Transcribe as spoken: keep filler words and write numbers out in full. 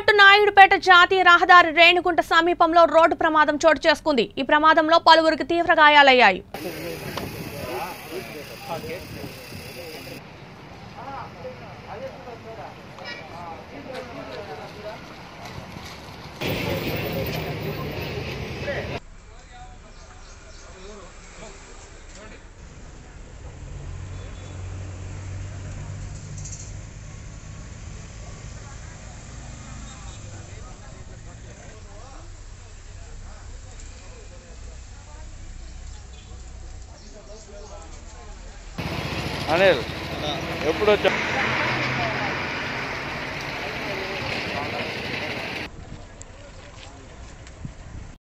పాటు నాయుడుపేట జాతీయ రహదారి రేణుగుంట సమీపంలో రోడ్డు ప్రమాదం చోటు చేసుకుంది. ఈ ప్రమాదంలో పలువురికి తీవ్ర గాయాలయ్యాయి. అనిల్ ఎప్పుడు వచ్చా?